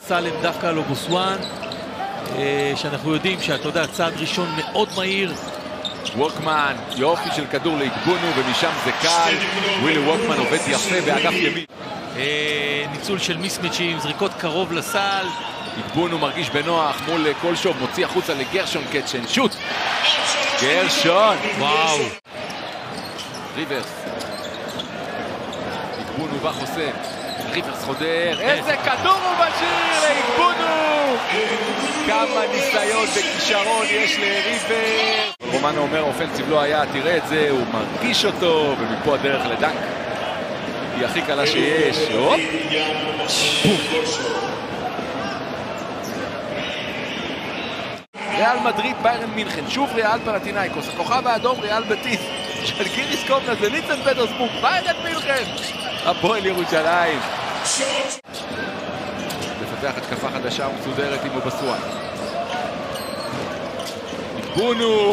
סלם דווקא על אובוסואן, שאנחנו יודעים שאתה יודע, צעד ראשון מאוד מהיר. ווקמן, יופי של כדור לאיגבונו, ומשם זה קל. ווילי ווקמן עובד יפה באגף ימין. ניצול של מיסמצ'ים, זריקות קרוב לסל. איגבונו מרגיש בנוח מול קולשוב, מוציא החוצה לגרשון קצ'ן, שוט! גרשון! וואו! ריברס. איגבונו בא חוסם. ריברס חודר. איזה כדור הוא משאיר לאיגבונו! כמה ניסיון וכישרון יש לריברס. רומנו אומר, אופנסיב לא היה, תראה את זה, הוא מרגיש אותו, ומפה הדרך לדנק. היא הכי קלה שיש. הופ! ריאל מדריד, ביירן מינכן, שוב ריאל פנתינייקוס, הכוכב האדום ריאל בטיס, של גיריס קומנה, זה ניצן פטרסבורג, ביירן מינכן, הפועל ירושלים. מפתח התקפה חדשה ומסודרת עם אובוסואן. איגבונו!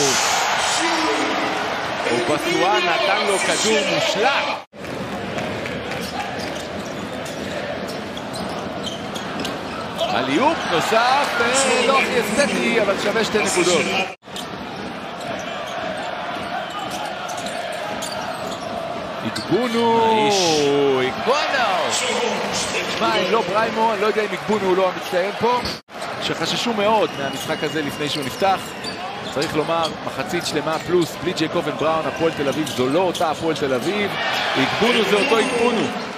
אובוסואן נתן לו כדור מושלם. עליופ נוסף, לא הכי אסתטי, אבל שווה 2 נקודות. איגבונו! שמע, אם לא בריימו, אני לא יודע אם איגבונו הוא לא המצטיין פה, שחששו מאוד מהמשחק הזה לפני שהוא נפתח. צריך לומר, מחצית שלמה פלוס, בלי ג'ייקובן בראון, הפועל תל אביב זו לא אותה הפועל תל אביב. איגבונו זה אותו איגבונו.